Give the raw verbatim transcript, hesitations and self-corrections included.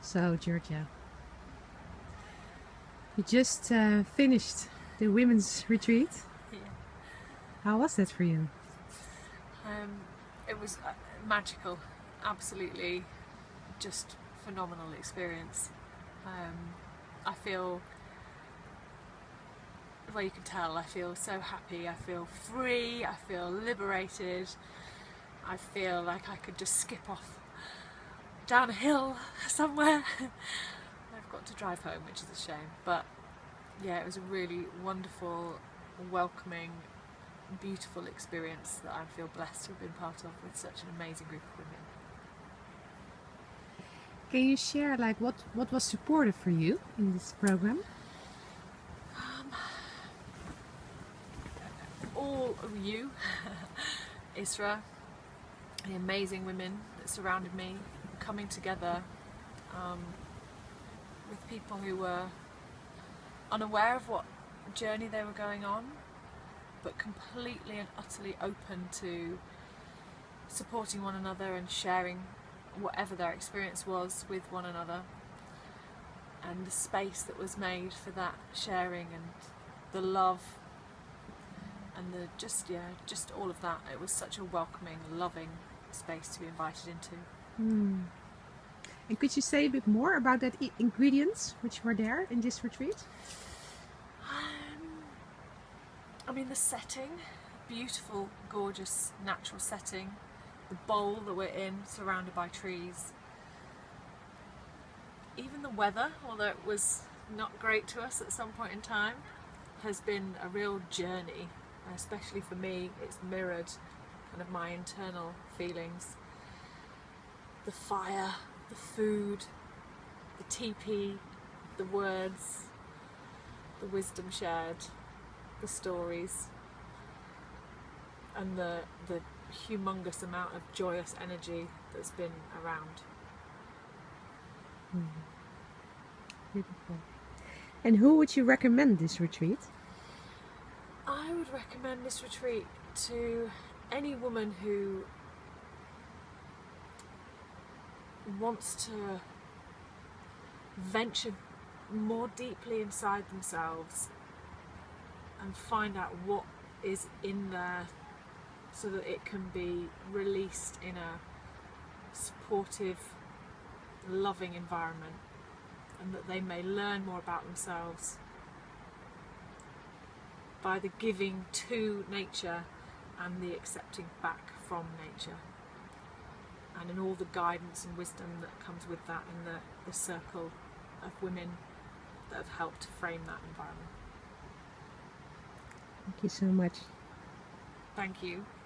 So, Georgia, you just uh, finished the women's retreat. Yeah. How was that for you? Um, it was uh, magical, absolutely just phenomenal experience. Um, I feel, well, you can tell, I feel so happy, I feel free, I feel liberated, I feel like I could just skip off down a hill somewhere. I've got to drive home, which is a shame, but yeah, it was a really wonderful, welcoming, beautiful experience that I feel blessed to have been part of with such an amazing group of women. Can you share like what what was supportive for you in this program? Um, all of you, Isra, the amazing women that surrounded me, coming together um, with people who were unaware of what journey they were going on, but completely and utterly open to supporting one another and sharing whatever their experience was with one another, and the space that was made for that sharing and the love and the just yeah just all of that. It was such a welcoming, loving space to be invited into. Hmm. And could you say a bit more about that I- ingredients which were there in this retreat? um, I mean, the setting, beautiful, gorgeous, natural setting, the bowl that we're in surrounded by trees, even the weather, although it was not great to us at some point in time, has been a real journey. Especially for me, it's mirrored kind of my internal feelings. The fire, the food, the teepee, the words, the wisdom shared, the stories, and the the humongous amount of joyous energy that's been around. Hmm. Beautiful. And who would you recommend this retreat? I would recommend this retreat to any woman who wants to venture more deeply inside themselves and find out what is in there so that it can be released in a supportive, loving environment, and that they may learn more about themselves by the giving to nature and the accepting back from nature, and in all the guidance and wisdom that comes with that, in the, the circle of women that have helped to frame that environment. Thank you so much. Thank you.